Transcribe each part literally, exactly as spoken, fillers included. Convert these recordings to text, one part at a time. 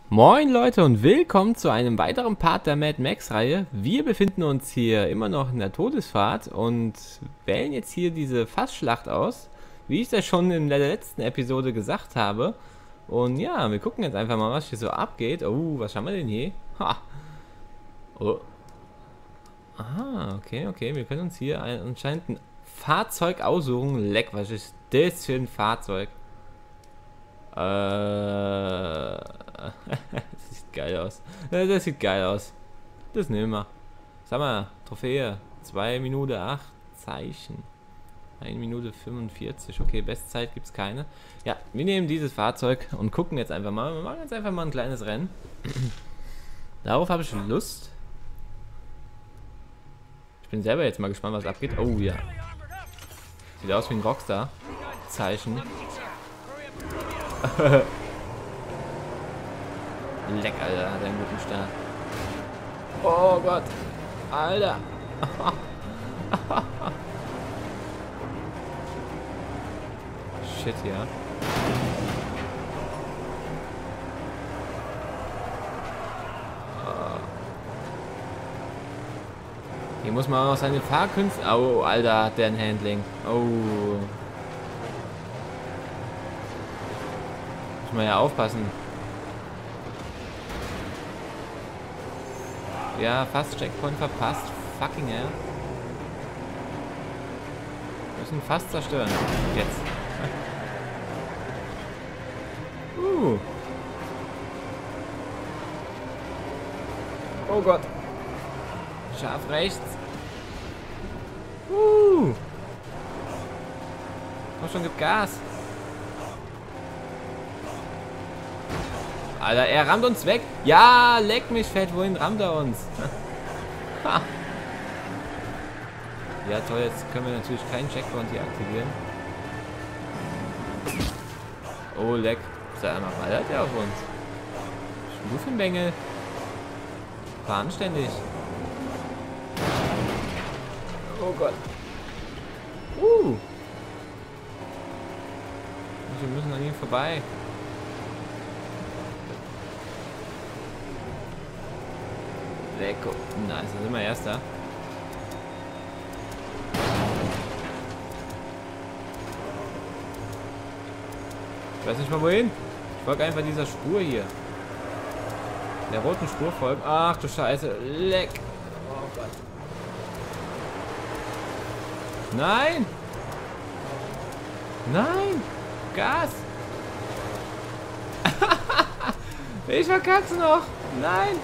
Moin Leute und willkommen zu einem weiteren Part der Mad Max Reihe. Wir befinden uns hier immer noch in der Todesfahrt und wählen jetzt hier diese Fassschlacht aus, wie ich das schon in der letzten Episode gesagt habe. Und ja, wir gucken jetzt einfach mal, was hier so abgeht. Oh, was haben wir denn hier? Ha. Oh. Ah, okay, okay, wir können uns hier ein, anscheinend ein Fahrzeug aussuchen. Leck, was ist das für ein Fahrzeug? Äh, das sieht geil aus. Das sieht geil aus. Das nehmen wir. Sag mal, Trophäe. zwei Minuten acht Zeichen. eine Minute fünfundvierzig. Okay, Bestzeit gibt es keine. Ja, wir nehmen dieses Fahrzeug und gucken jetzt einfach mal. Wir machen jetzt einfach mal ein kleines Rennen. Darauf habe ich Lust. Ich bin selber jetzt mal gespannt, was abgeht. Oh ja. Sieht aus wie ein Rockstar. Zeichen. Leck, Alter, hat er einen guten Start. Oh Gott. Alter. Shit, ja. Hier muss man auch seine Fahrkünste... Oh, Alter, hat der ein Handling. Oh. Muss man ja aufpassen. Ja, fast Checkpoint verpasst. Fucking hell. Wir müssen fast zerstören. Jetzt. Uh. Oh Gott. Scharf rechts. Uh. Komm schon, gib Gas. Alter, er rammt uns weg. Ja, leck mich fett. Wohin rammt er uns? Ha. Ja, toll. Jetzt können wir natürlich keinen Checkpoint hier aktivieren. Oh, leck. Ist er einmal ballert der auf uns? Stufenbengel. Fahr anständig. Oh Gott. Uh. Wir müssen an ihm vorbei. Lecko. Nice, da sind wir Erster. Ich weiß nicht mal wohin. Ich folge einfach dieser Spur hier. Der roten Spur folgen. Ach du Scheiße. Leck. Oh Gott. Nein. Nein. Gas. Ich verkack's noch. Nein.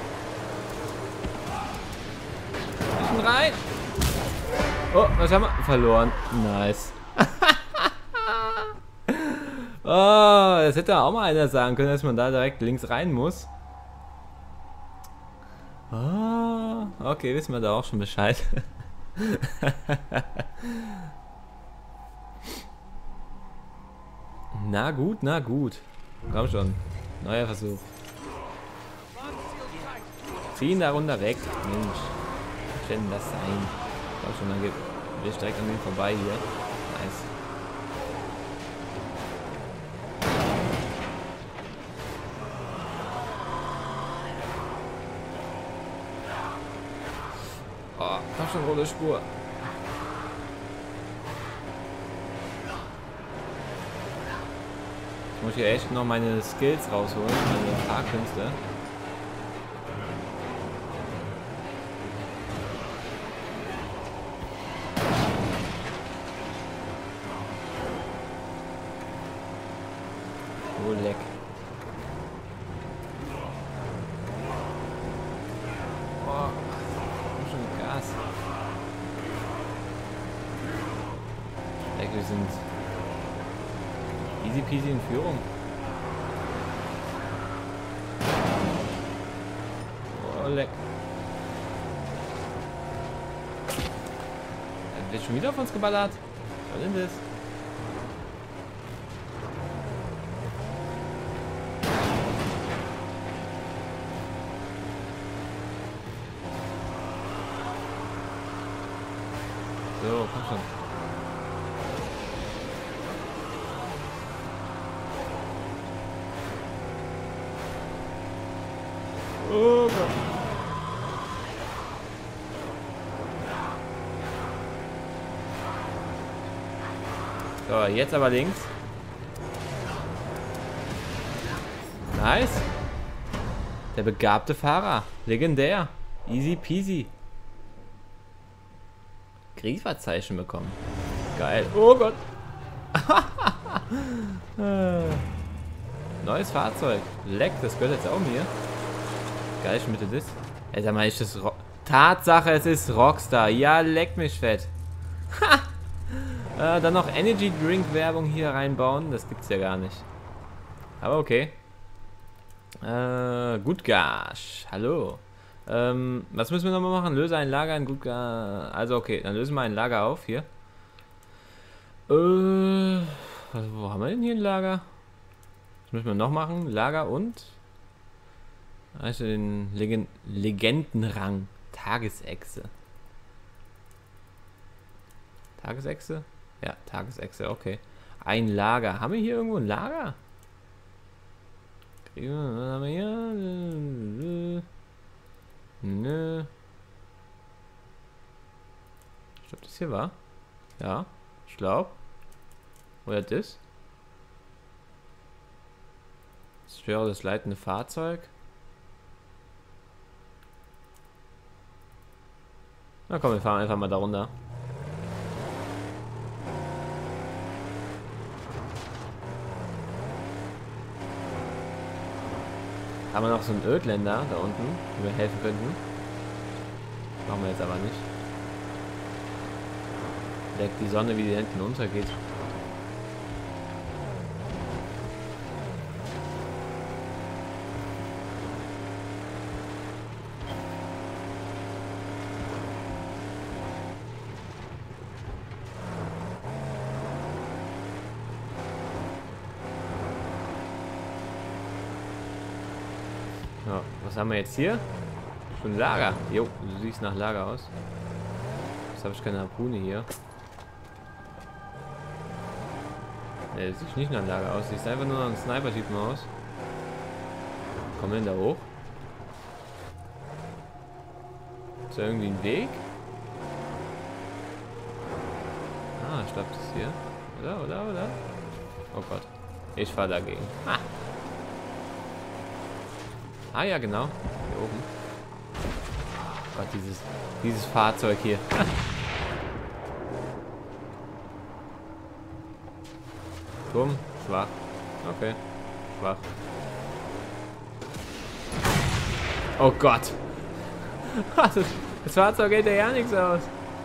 Rein. Oh, was haben wir? Verloren. Nice. Oh, das hätte auch mal einer sagen können, dass man da direkt links rein muss. Oh, okay, wissen wir da auch schon Bescheid. Na gut, na gut. Komm schon. Neuer Versuch. Ziehen da runter weg. Mensch. Was denn das sein? Komm schon, dann geht wir direkt an mir vorbei hier. Nice. Oh, komm schon, rote Spur. Ich muss hier echt noch meine Skills rausholen, meine Fahrkünste. Oh, leck. Oh, komm schon mit Gas. Leck, wir sind easy peasy in Führung. Oh, leck. Er wird schon wieder auf uns geballert. Was ist denn das? So, komm schon. Oh Gott. So, jetzt aber links. Nice. Der begabte Fahrer. Legendär. Easy peasy. Kriegsfahrzeichen bekommen. Geil. Oh Gott. Neues Fahrzeug. Leck, das gehört jetzt auch mir. Geil, ich mitte das. Ey, sag mal, ist das Ro Tatsache, es ist Rockstar. Ja, leck mich fett. Ha! Äh, dann noch Energy Drink Werbung hier reinbauen. Das gibt's ja gar nicht. Aber okay. Äh, Gutgash. Hallo. Ähm, was müssen wir nochmal machen? Löse ein Lager in Gutgash. Also okay, dann lösen wir ein Lager auf hier. Äh, also wo haben wir denn hier ein Lager? Was müssen wir noch machen? Lager und? Also den Legend Legendenrang. Tagesechse. Tagesechse? Ja, Tagesechse, okay. Ein Lager. Haben wir hier irgendwo ein Lager? Was haben wir hier? Nö. Ich glaube, das hier war. Ja, ich glaube. Oder das? Das wäre das leitende Fahrzeug. Na komm, wir fahren einfach mal da runter. Haben wir noch so einen Ödländer da unten, wo wir helfen könnten. Machen wir jetzt aber nicht. Leckt die Sonne, wie die hinten untergeht. Ja, was haben wir jetzt hier? Schon Lager. Jo, du siehst nach Lager aus. Jetzt habe ich keine Harpune hier. Ne, das sieht nicht nach Lager aus. Sieht einfach nur nach einem Sniper-Typen aus. Kommen wir denn da hoch? Ist da irgendwie ein Weg? Ah, ich glaube, das ist hier. Oder, oder, oder? Oh Gott. Ich fahre dagegen. Ah. Ah ja, genau. Hier oben. Gott, dieses, dieses Fahrzeug hier. Dumm, schwach. Okay, schwach. Oh Gott. Das Fahrzeug geht ja ja nichts aus.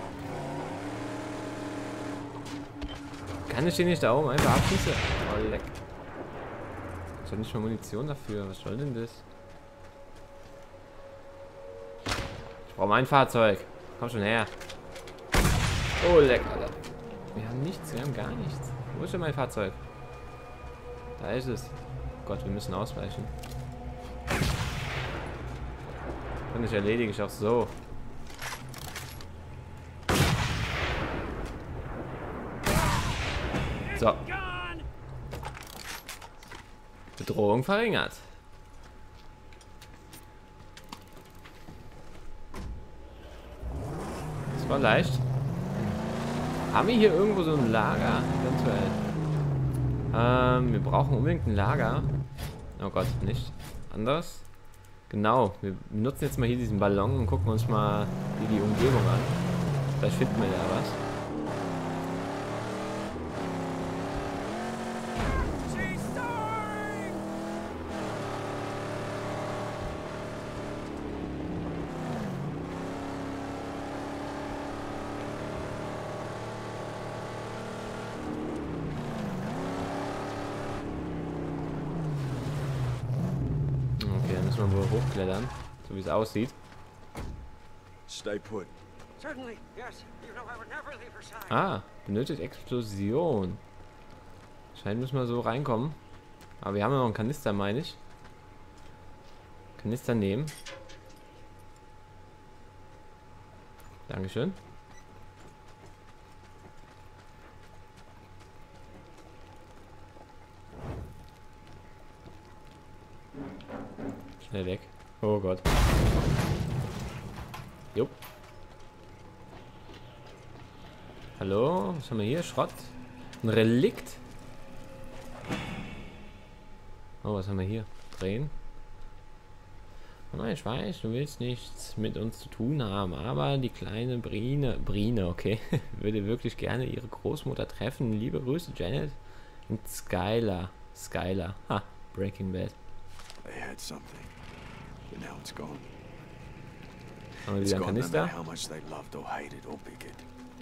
Kann ich den nicht da oben einfach abschießen? Oh, leck. Ich habe nicht mal Munition dafür. Was soll denn das? Ich brauche mein Fahrzeug. Komm schon her. Oh, leck, Alter. Wir haben nichts, wir haben gar nichts. Wo ist denn mein Fahrzeug? Da ist es. Oh Gott, wir müssen ausweichen. Kann ich erledige ich auch so. So. Bedrohung verringert. Das war leicht. Haben wir hier irgendwo so ein Lager? Eventuell. Ähm, wir brauchen unbedingt ein Lager. Oh Gott, nicht. Anders. Genau. Wir nutzen jetzt mal hier diesen Ballon und gucken uns mal hier die Umgebung an. Vielleicht finden wir ja was. Müssen wir wohl hochklettern, so wie es aussieht. Stay put. Ah, benötigt Explosion. Scheint müssen wir so reinkommen. Aber wir haben ja noch einen Kanister, meine ich. Kanister nehmen. Dankeschön. Schnell weg. Oh Gott. Jupp. Hallo, was haben wir hier? Schrott? Ein Relikt? Oh, was haben wir hier? Drehen? Oh, ich weiß, du willst nichts mit uns zu tun haben, aber die kleine Brine, Brine, okay, würde wirklich gerne ihre Großmutter treffen. Liebe Grüße, Janet und Skylar. Skylar. Ha, Breaking Bad. They had something, but now it's gone. Haben wir It's wieder einen gone no Kanister? matter how much they loved or hated or bigoted.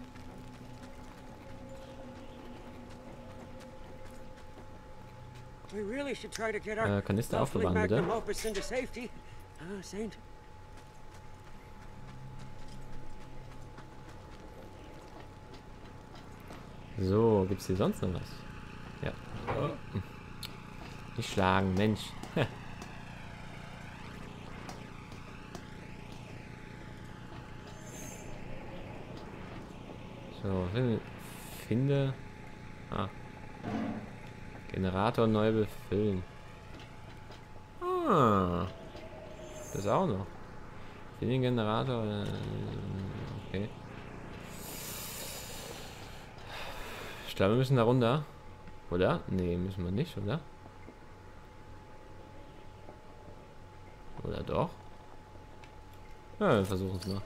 We really should try to get our Äh, Kanister lovely aufbewahren, bitte. magnum opus into safety. Ah, Saint. So, gibt's hier sonst noch was? Ja. Oh. Nicht schlagen, Mensch. So, finde. Ah. Generator neu befüllen. Ah. Das auch noch. Finde den Generator. äh, Okay. Ich glaube, wir müssen da runter. Oder? Nee, müssen wir nicht, oder? Oder doch? Ja, wir versuchen es mal.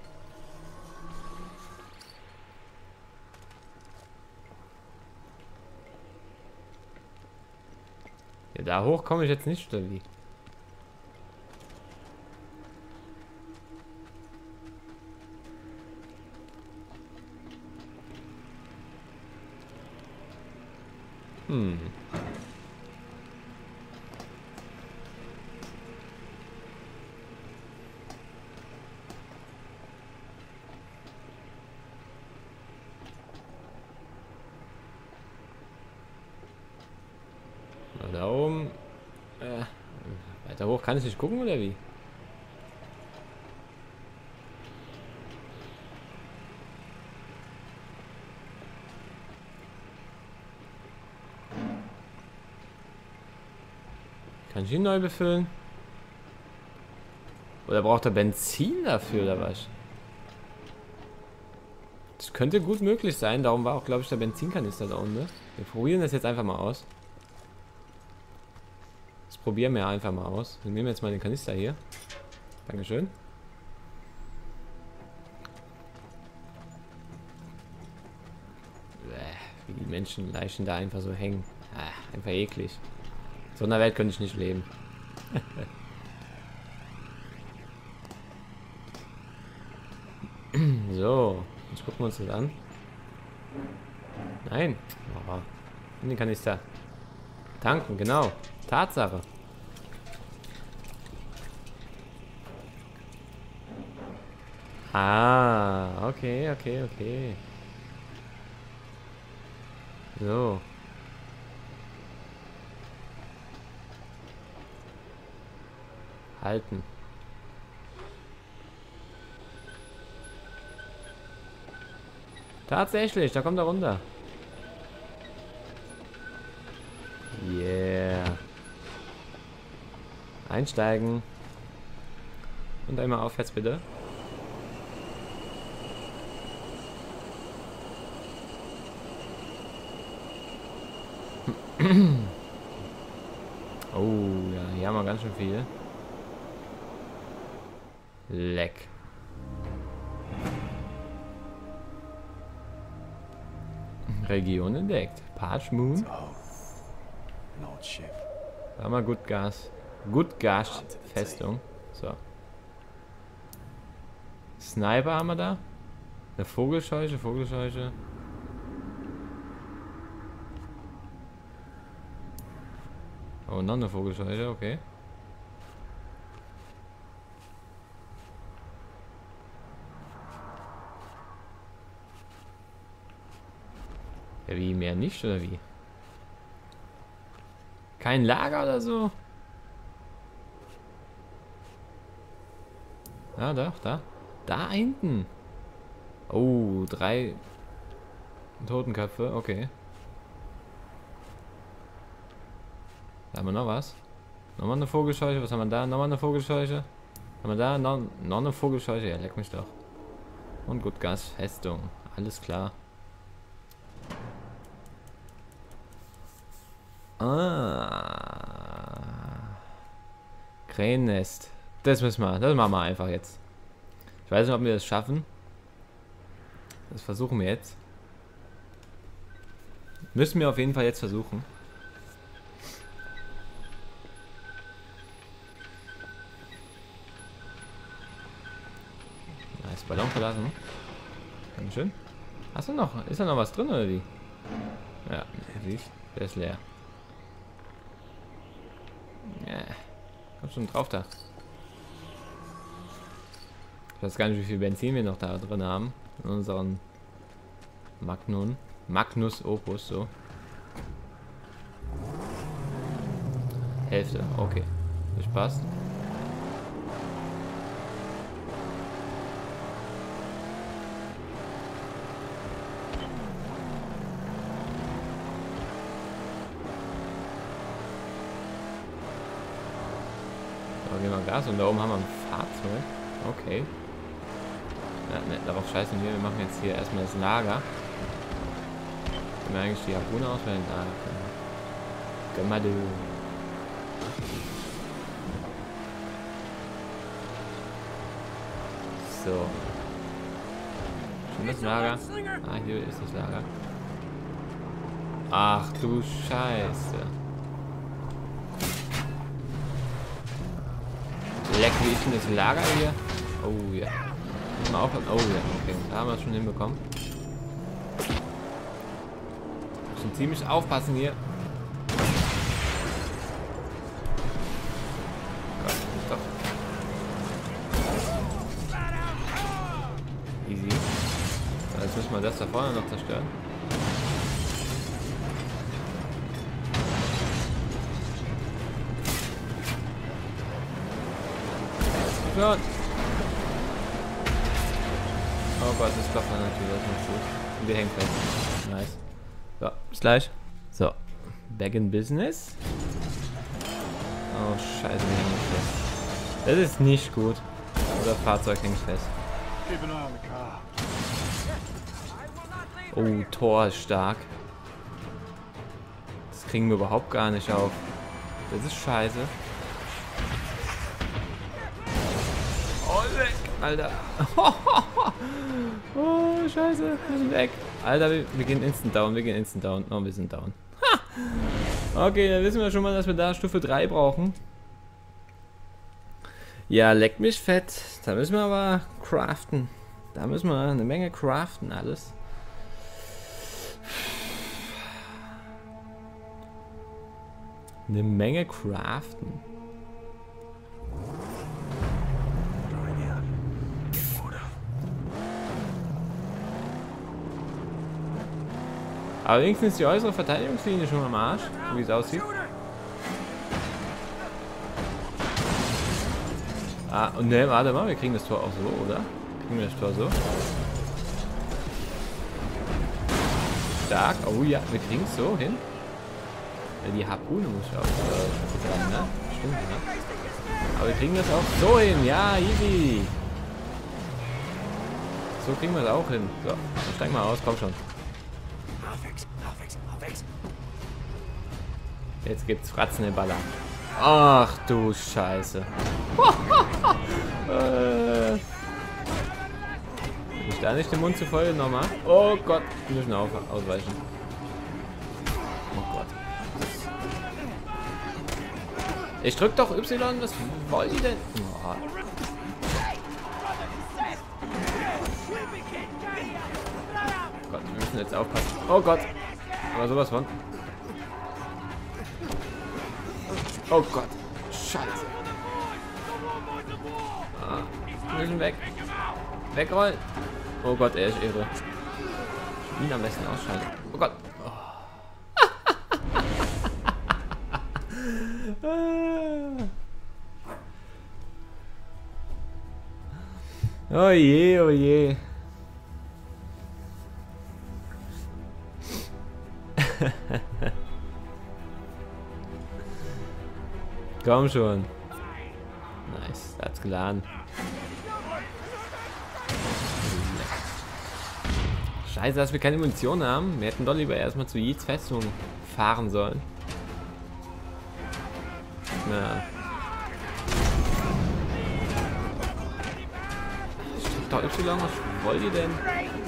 Ja, da hoch komme ich jetzt nicht, oder wie? Hm. Na, da oben. Äh, weiter hoch kann ich nicht gucken, oder wie? Kann ich ihn neu befüllen? Oder braucht er Benzin dafür, oder was? Das könnte gut möglich sein. Darum war auch, glaube ich, der Benzinkanister da unten. Wir probieren das jetzt einfach mal aus. Das probieren wir einfach mal aus. Wir nehmen jetzt mal den Kanister hier. Dankeschön. Bäh, wie die Menschenleichen da einfach so hängen. Ah, einfach eklig. In so einer Welt könnte ich nicht leben. So, jetzt gucken wir uns das an. Nein. Oh, in den Kanister. Tanken, genau. Tatsache. Ah, okay, okay, okay. So. Halten. Tatsächlich, da kommt er runter. Yeah. Einsteigen. Und einmal aufwärts bitte. Oh, ja, hier haben wir ganz schön viel. Leck. Region entdeckt. Parch Moon. Oh, an old ship. Da haben wir gut Gas. Gut Gas Festung. So. Sniper haben wir da. Eine Vogelscheuche, Vogelscheuche. Oh, noch eine Vogelscheuche, okay. Ja, wie, mehr nicht, oder wie? Kein Lager oder so? Ah, doch, da. Da hinten. Oh, drei Totenköpfe, okay. Da haben wir noch was. Nochmal eine Vogelscheuche, was haben wir da? Nochmal eine Vogelscheuche. Haben wir da noch, noch eine Vogelscheuche? Ja, leck mich doch. Und gut, Gasfestung. Alles klar. Ah. Krähennest. Das müssen wir. Das machen wir einfach jetzt. Ich weiß nicht, ob wir das schaffen. Das versuchen wir jetzt. Müssen wir auf jeden Fall jetzt versuchen. Nice, Ballon verlassen. Dankeschön. Hast du noch? Ist da noch was drin oder wie? Ja, siehst, der ist leer. Ja. Komm schon drauf da. Ich weiß gar nicht, wie viel Benzin wir noch da drin haben. In unseren Magnum. Magnus Opus, so. Hälfte, okay. Das passt. So, geben wir Gas und da oben haben wir ein Fahrzeug. Okay. Ja, ne, darauf scheißen wir. Wir machen jetzt hier erstmal das Lager. Können wir eigentlich die Harpune auswählen? Da. Gönn mal du. So. Schon das Lager? Ah, hier ist das Lager. Ach du Scheiße. Leck, wie ist denn das Lager hier? Oh ja. Muss man aufpassen. Oh ja, okay. Da haben wir es schon hinbekommen. Müssen ziemlich aufpassen hier. Gott, doch. Easy. Jetzt müssen wir das da vorne noch zerstören. Schon. Oh Gott, das klappt dann natürlich, das ist nicht gut. Und wir hängen fest. Nice. So, bis gleich. So, back in business. Oh Scheiße, wir hängen fest. Das ist nicht gut. Oder Fahrzeug hängt fest. Oh, Tor ist stark. Das kriegen wir überhaupt gar nicht auf. Das ist scheiße. Oh, weg, Alter. Oh, scheiße, wir sind weg. Alter, wir, wir gehen instant down, wir gehen instant down. Oh, wir sind down. Ha. Okay, dann wissen wir schon mal, dass wir da Stufe drei brauchen. Ja, leck mich fett. Da müssen wir aber craften. Da müssen wir eine Menge craften, alles. Eine Menge craften. Aber wenigstens ist die äußere Verteidigungslinie schon am Arsch, so wie es aussieht. Ah, und ne, warte mal, wir kriegen das Tor auch so, oder? Kriegen wir das Tor so? Stark, oh ja, wir kriegen es so hin. Ja, die Harpune muss ich auch äh, dran, ne? Stimmt, ne? Aber wir kriegen das auch so hin, ja, easy. So kriegen wir es auch hin. So, dann steig mal aus, komm schon. Jetzt gibt's Fratzen im Baller. Ach du Scheiße. äh. Ist da nicht den Mund zu voll nochmal? Oh Gott, wir müssen auf, ausweichen. Oh Gott. Ich drück doch Y, was wollen die denn? Oh. Gott, wir müssen jetzt aufpassen. Oh Gott. Aber sowas von. Oh Gott. Scheiße. Ah, wir müssen weg. Wegrollen. Oh Gott, er ist irre. Ihn am besten ausschalten. Oh Gott. Oh, oh je, oh je. Komm schon. Nice, da hat's geladen. Scheiße, dass wir keine Munition haben. Wir hätten doch lieber erstmal zu Yeats Festung fahren sollen. Na. Steht doch Y, was wollt ihr denn?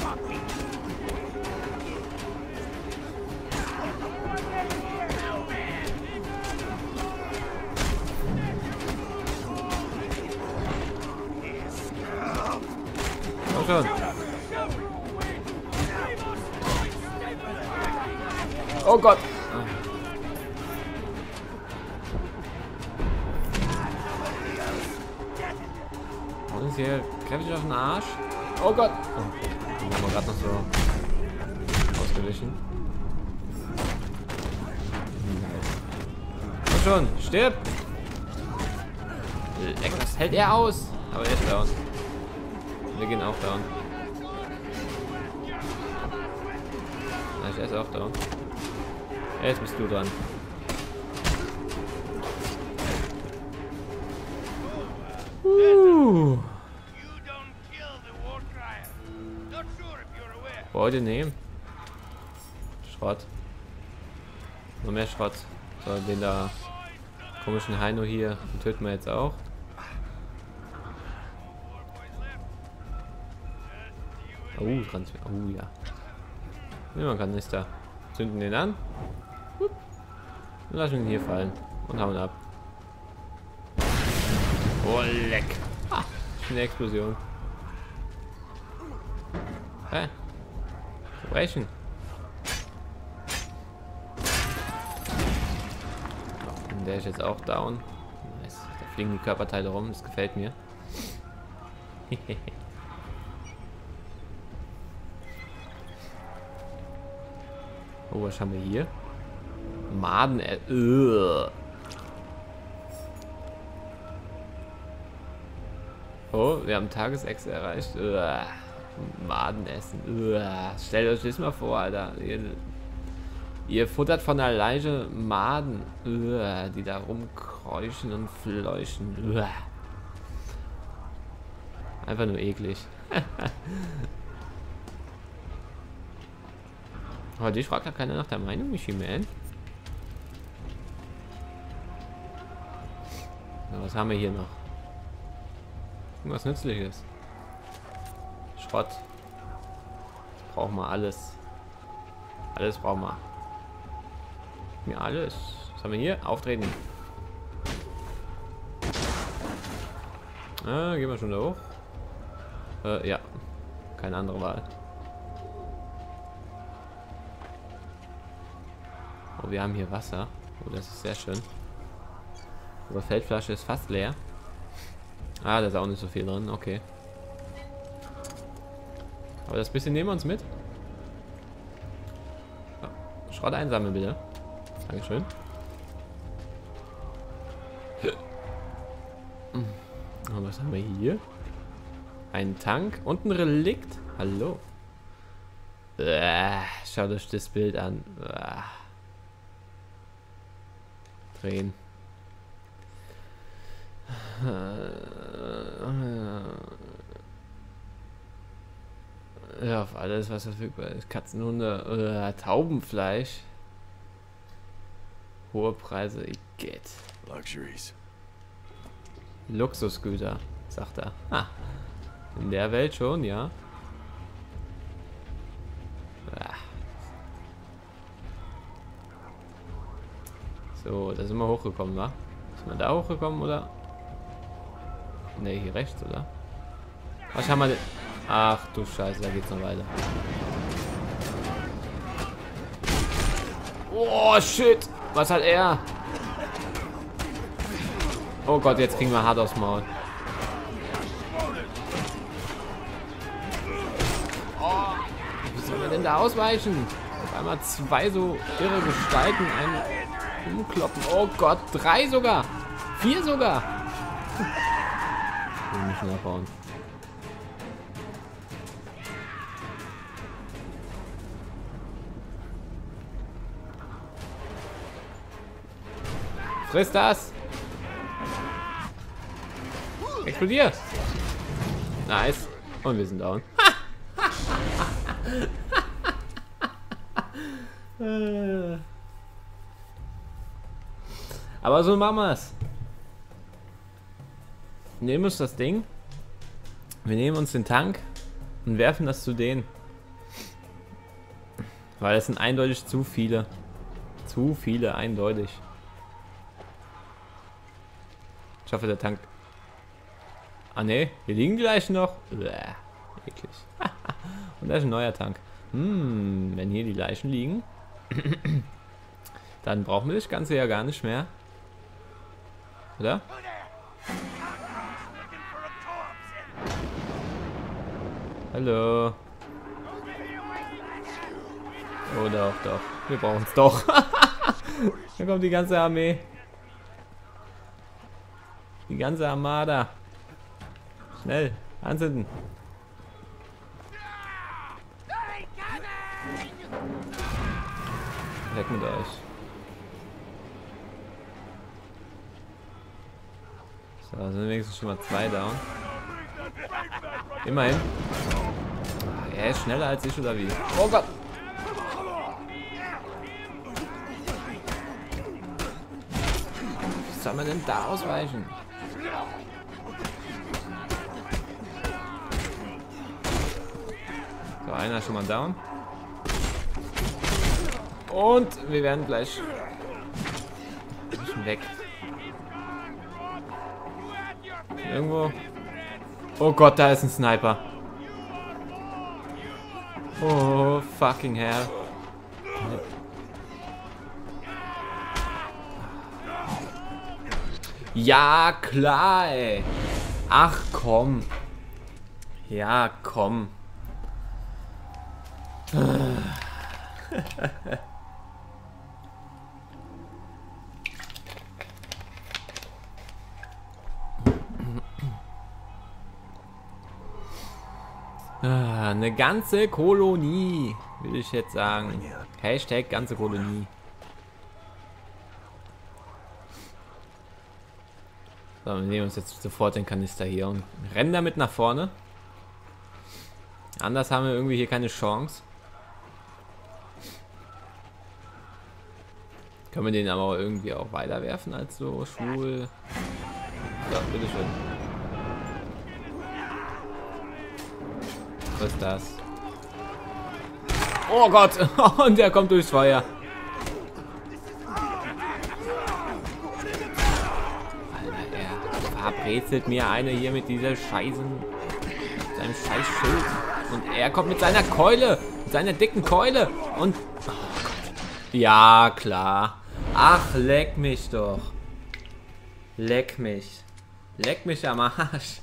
Komm schon. Oh Gott. Und ist hier kräftig auf den Arsch. Oh Gott. Oh, den haben wir gerade noch so ausgewichen. Komm schon, stirb. Leck, was hält er aus? Aber er ist down. Wir gehen auch down. Nein, er ist auch down. Jetzt bist du dran. Uh. Beute nehmen. Schrott. Nur mehr Schrott. So, den da komischen Heino hier den töten wir jetzt auch. Oh, Transfer. Oh ja. Nehmen wir einen Kanister. Zünden den an. Und lassen ihn hier fallen. Und hauen ab. Oh, leck. Ah, eine Explosion. Hä? Brechen. Und der ist jetzt auch down. Nice. Da fliegen die Körperteile rum. Das gefällt mir. Oh, was haben wir hier? Maden. Uh. Oh, wir haben Tagesechse erreicht. Uh. Maden essen. Uh. Stellt euch das mal vor, Alter. Ihr, ihr futtert von der Leiche Maden, uh, die da rumkräuschen und fleuchen. Uh. Einfach nur eklig. Aber dich fragt ja keiner nach der Meinung, Michi Man. Ja, was haben wir hier noch? Irgendwas Nützliches. Schrott. Das brauchen wir alles. Alles brauchen wir. Ja, alles. Was haben wir hier? Auftreten. Ah, gehen wir schon da hoch. Äh, ja. Keine andere Wahl. Oh, wir haben hier Wasser. Oh, das ist sehr schön. Unsere Feldflasche ist fast leer. Ah, da ist auch nicht so viel drin. Okay. Aber das bisschen nehmen wir uns mit. Ja. Schrott einsammeln, bitte. Dankeschön. Und was haben wir hier? Ein Tank und ein Relikt. Hallo. Äh, schaut euch das Bild an. Äh. Drehen. Ja, auf alles, was verfügbar ist. Katzenhunde, äh, Taubenfleisch. Hohe Preise, ich geht. Luxuries. Luxusgüter, sagt er. Ha. In der Welt schon, ja. Ah. So, da sind wir hochgekommen, wa? Ist man da hochgekommen, oder? Ne, hier rechts, oder? Was haben wir denn? Ach du Scheiße, da geht's noch weiter. Oh, shit! Was hat er? Oh Gott, jetzt kriegen wir hart aufs Maul. Oh, wie soll man denn da ausweichen? Auf einmal zwei so irre Gestalten, einen umkloppen. Oh Gott, drei sogar! Vier sogar! Wir müssen abbauen. Friss das! Explodiert! Nice. Und wir sind down. Aber so machen wir's. Wir nehmen uns das Ding. Wir nehmen uns den Tank und werfen das zu denen. Weil es sind eindeutig zu viele. Zu viele, eindeutig. Ich hoffe, der Tank... Ah ne, hier liegen die Leichen noch. Bäh, eklig. Und da ist ein neuer Tank. Hm, wenn hier die Leichen liegen, dann brauchen wir das Ganze ja gar nicht mehr. Oder? Hallo. Oh doch, doch. Wir brauchen es doch. Da kommt die ganze Armee. Die ganze Armada. Schnell, anzünden. Weg mit euch. So, sind wenigstens schon mal zwei down. Immerhin. Ach, er ist schneller als ich, oder wie? Oh Gott! Wie soll man denn da ausweichen? So, einer ist schon mal down. Und wir werden gleich ein bisschen weg. Irgendwo. Oh Gott, da ist ein Sniper. Oh, fucking hell. Ja, klar, ey. Ach, komm. Ja, komm. Ah, eine ganze Kolonie, will ich jetzt sagen. Hashtag ganze Kolonie. So, wir nehmen uns jetzt sofort den Kanister hier und rennen damit nach vorne. Anders haben wir irgendwie hier keine Chance. Können wir den aber irgendwie auch weiterwerfen als so schwul. So, bitteschön. Was ist das? Oh Gott! Und der kommt durchs Feuer. Alter, er verbrezelt mir eine hier mit dieser Scheißen, mit seinem scheiß Schild. Und er kommt mit seiner Keule, mit seiner dicken Keule. Und... Oh Gott. Ja, klar. Ach, leck mich doch. Leck mich. Leck mich am Arsch.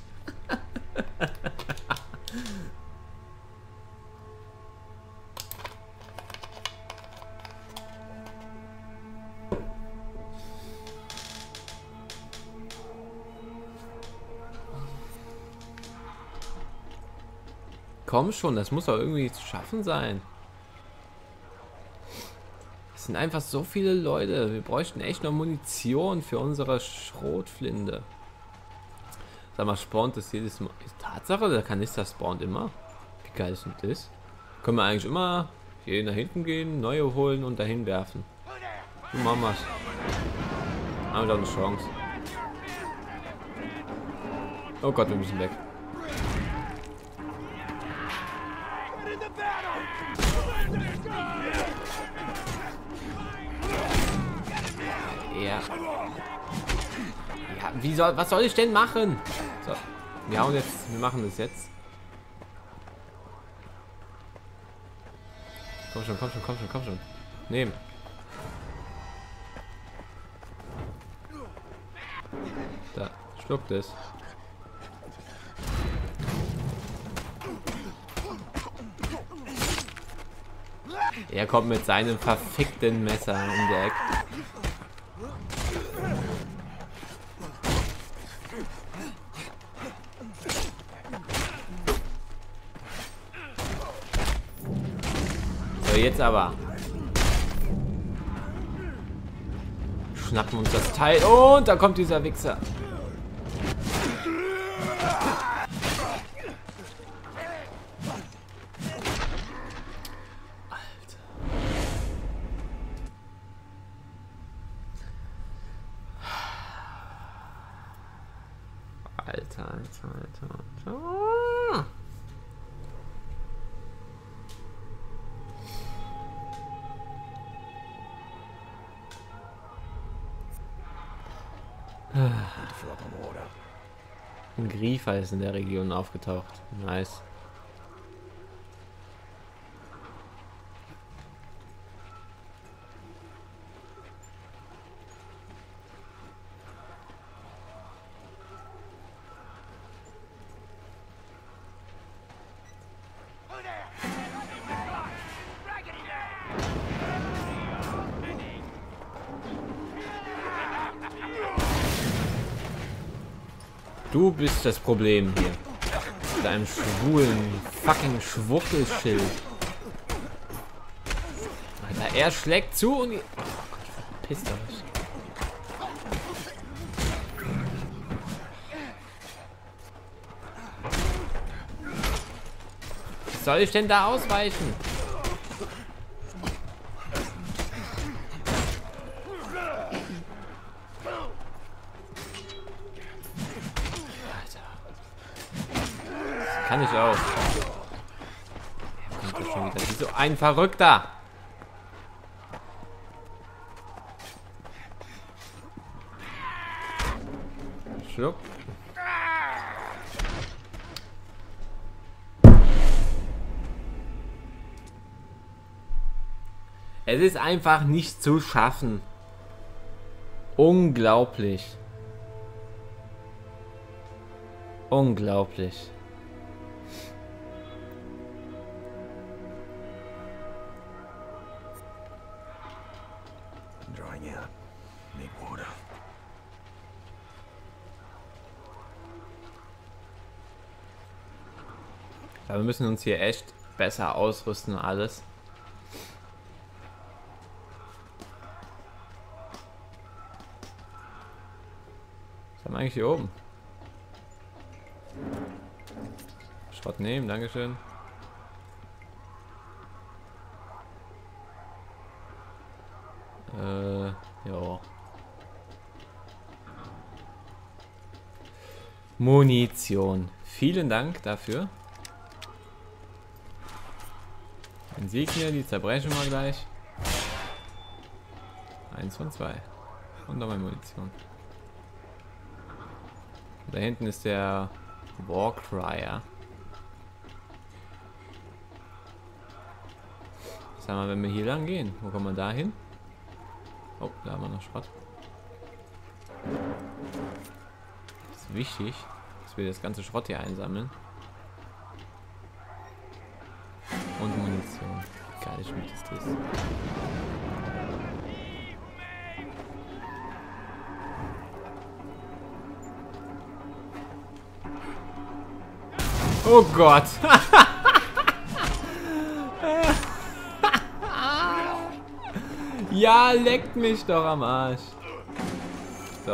Komm schon, das muss doch irgendwie zu schaffen sein. Es sind einfach so viele Leute. Wir bräuchten echt noch Munition für unsere Schrotflinte. Sag mal, spawnt das jedes Mal? Tatsache, der Kanister spawnt immer. Wie geil ist denn das? Können wir eigentlich immer hier nach hinten gehen, neue holen und dahin werfen. So machen wir's. Haben wir doch eine Chance. Oh Gott, wir müssen weg. Ja. Ja, wie soll, was soll ich denn machen? So, wir hauen jetzt, wir machen das jetzt. Komm schon, komm schon, komm schon, komm schon. Nehmen. Da, schluckt es. Er kommt mit seinem verfickten Messer um die Ecke. So, jetzt aber. Schnappen uns das Teil und da kommt dieser Wichser. Alter, Alter, Alter, Alter. Fill up on water. Ein Griefer ist in der Region aufgetaucht. Nice. Du bist das Problem hier. Mit deinem schwulen fucking Schwuchtelschild. Alter, er schlägt zu und... Oh Gott, pisst euch. Was soll ich denn da ausweichen? Kann ich auch. Er kommt ja schon wieder. Wie so ein Verrückter. Schluck. Es ist einfach nicht zu schaffen. Unglaublich. Unglaublich. I'm drying out. Need water. Aber wir müssen uns hier echt besser ausrüsten und alles. Was haben wir eigentlich hier oben? Schrott nehmen, dankeschön. Äh, ja. Munition. Vielen Dank dafür. Ein Sieg hier, die zerbrechen wir gleich. Eins von zwei. Und nochmal Munition. Da hinten ist der Warcrier. Sag mal, wenn wir hier lang gehen, wo kommen wir da hin? Oh, da haben wir noch Schrott. Das ist wichtig, dass wir das ganze Schrott hier einsammeln. Und Munition. Geil, Schmied ist das. Oh Gott! Ja, leckt mich doch am Arsch. So.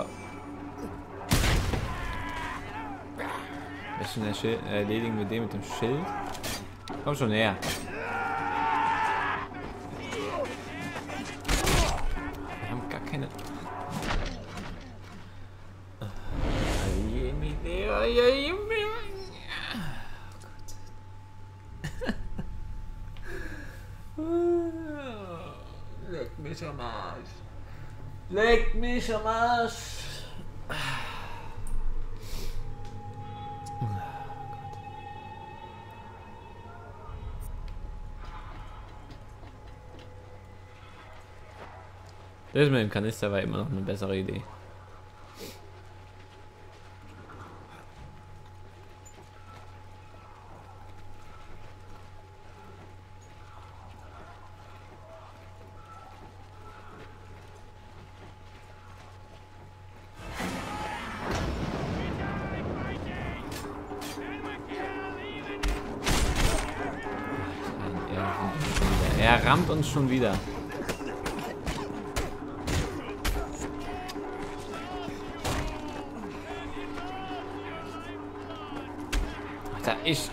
Bisschen erledigen wir den mit dem Schild. Komm schon her. Wir haben gar keine... Leck mich am Arsch. Leck mich am Arsch. Das mit dem Kanister war immer noch eine bessere Idee. Er rammt uns schon wieder. Alter, ich...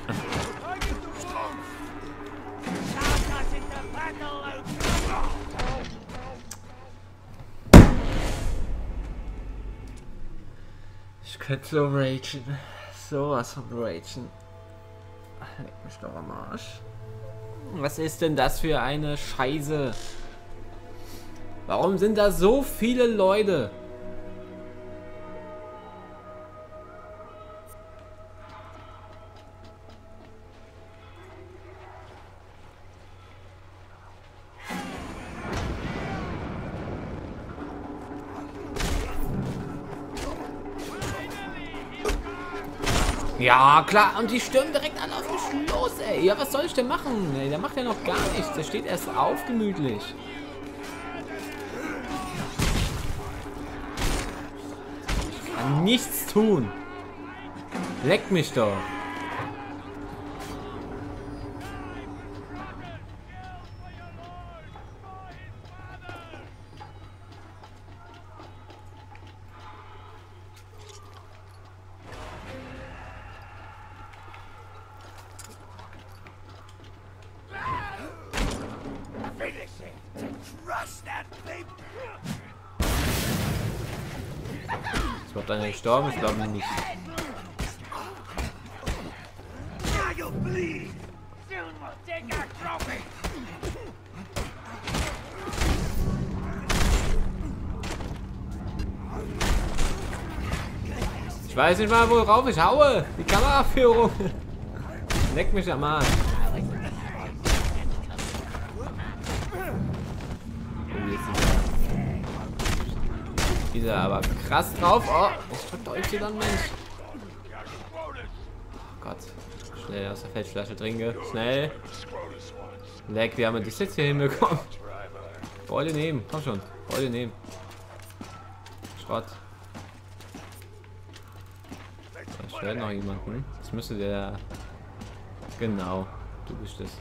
Ich könnte so ragen. Sowas von ragen. Leck mich doch am Arsch. Was ist denn das für eine Scheiße? Warum sind da so viele Leute? Ja, klar. Und die stürmen direkt alle auf mich los, ey. Ja, was soll ich denn machen? Ey, der macht ja noch gar nichts. Der steht erst auf, gemütlich. Ich kann nichts tun. Leck mich doch. Ist überhaupt einer gestorben? Ich glaube nicht. Ich weiß nicht mal, worauf ich haue. Die Kameraführung. Leck mich am Arsch. Dieser aber krass drauf. Oh, ich verdeufe sie dann, Mensch. Oh Gott. Schnell aus der Feldflasche trinke. Schnell. Leck, wie haben wir das jetzt hier hinbekommen? Beute nehmen. Komm schon. Beute nehmen. Schrott. Da stört noch jemanden. Das müsste der... Genau. Du bist es.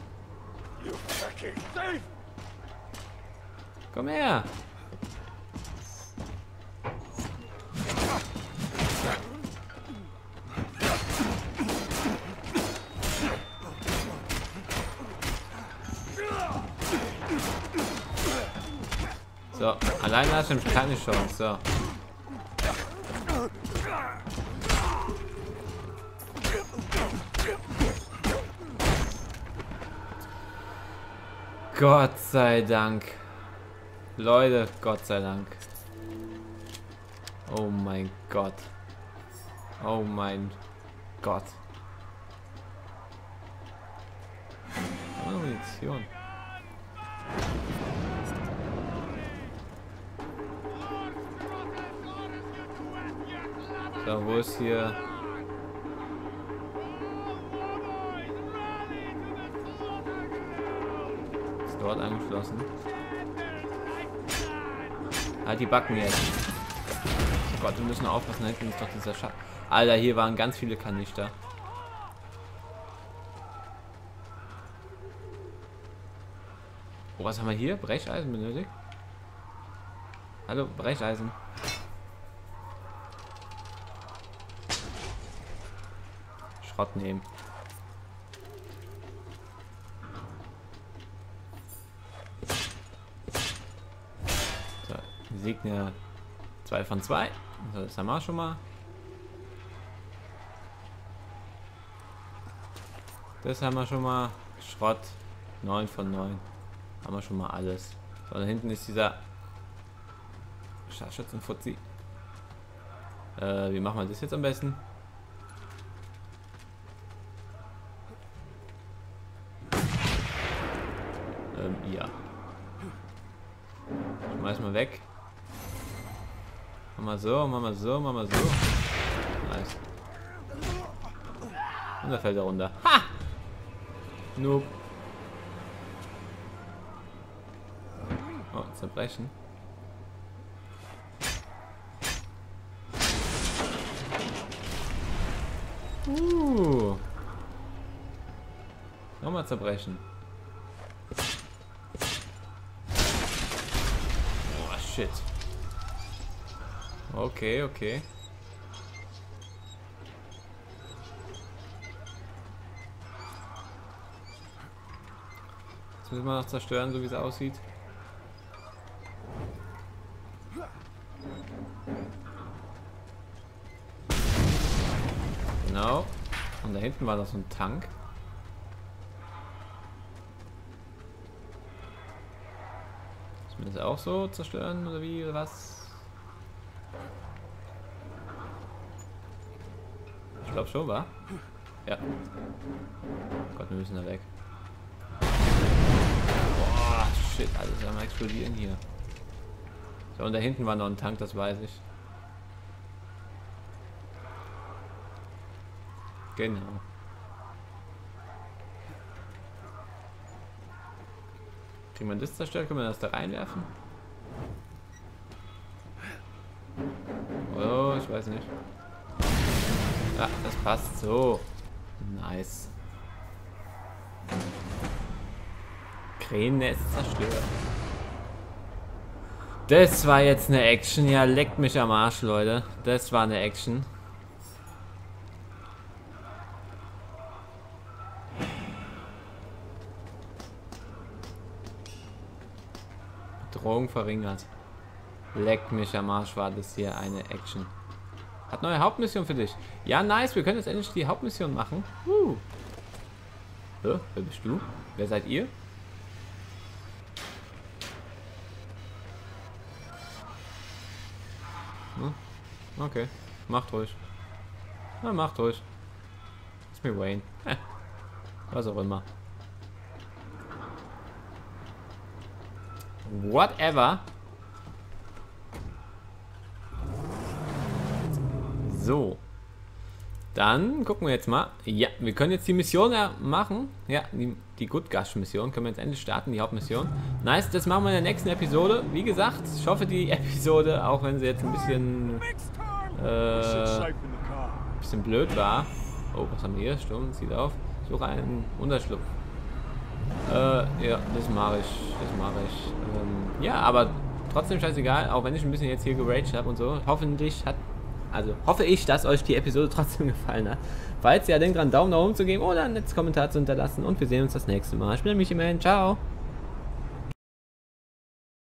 Komm her. So, alleine hast du keine Chance. So. Gott sei Dank. Leute, Gott sei Dank. Oh mein Gott. Oh mein Gott. Oh, Munition. So, wo ist hier... Ist dort angeschlossen. Halt die Backen jetzt. Oh Gott, wir müssen aufpassen, hinten ist doch dieser Schatten. Alter, hier waren ganz viele Kanister. Oh, was haben wir hier? Brecheisen benötigt? Hallo, Brecheisen. Schrott nehmen. So, Signia zwei von zwei. So, das haben wir schon mal. Das haben wir schon mal. Schrott neun von neun. Haben wir schon mal alles. So, da hinten ist dieser Scharfschützenfuzzi. Äh, wie machen wir das jetzt am besten? Ähm, ja. Schmeiß mal weg. Mach mal so, mach mal so, mach mal so. Nice. Und da fällt er runter. Ha! Noob. Oh, zerbrechen. Uh. Nochmal zerbrechen. Oh, shit. Okay, okay. müssen wir noch zerstören, so wie es aussieht. Genau. Und da hinten war noch so ein Tank. Müssen wir das auch so zerstören oder wie oder was? Ich glaube schon, wa? Ja. Gott, wir müssen da weg. Boah, shit, alles am explodieren hier. So, und da hinten war noch ein Tank, das weiß ich. Genau. Kriegen wir das zerstört? Können wir das da reinwerfen? Oh, ich weiß nicht. Ja, das passt so. Nice. Krähennest zerstört. Das war jetzt eine Action. Ja, leckt mich am Arsch, Leute. Das war eine Action. Bedrohung verringert. Leckt mich am Arsch, war das hier eine Action. Hat neue Hauptmission für dich. Ja, nice. Wir können jetzt endlich die Hauptmission machen. Uh. Hä? Wer bist du? Wer seid ihr? Hm? Okay. Macht ruhig. Na, macht ruhig. Ist mir Wayne. Heh. Was auch immer. Whatever. So. Dann gucken wir jetzt mal. Ja, wir können jetzt die Mission ja machen. Ja, die, die Good Gush Mission können wir jetzt endlich starten, die Hauptmission. Nice, das machen wir in der nächsten Episode. Wie gesagt, ich hoffe die Episode, auch wenn sie jetzt ein bisschen äh, bisschen blöd war. Oh, was haben wir hier? Sturm, zieht auf. Ich suche einen Unterschlupf. Äh, ja, das mache ich. Das mache ich. Ähm, ja, aber trotzdem scheißegal, auch wenn ich ein bisschen jetzt hier geraged habe und so. Hoffentlich hat, also hoffe ich, dass euch die Episode trotzdem gefallen hat. Falls ihr denkt dran, Daumen nach oben zu geben oder einen netten Kommentar zu hinterlassen und wir sehen uns das nächste Mal. Ich bin Michi Man, ciao!